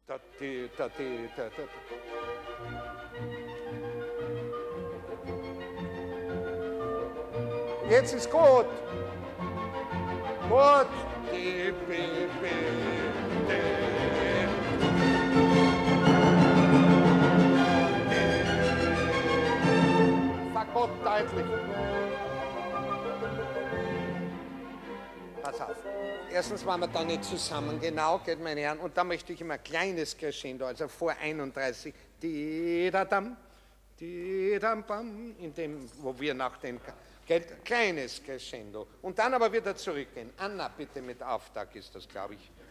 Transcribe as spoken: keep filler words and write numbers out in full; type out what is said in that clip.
Da, die, da, die, da, da. Jetzt ist gut. Gut. Die, die, die, Fagott deutlich. Pass auf. Erstens waren wir da nicht zusammen, genau, geht meine Herren. Und da möchte ich immer ein kleines Crescendo, also vor einunddreißig. Di-da-dam, di-dam-bam, in dem, wo wir nach den... Geht, kleines Crescendo. Und dann aber wieder zurückgehen. Anna, bitte mit Auftakt ist das, glaube ich.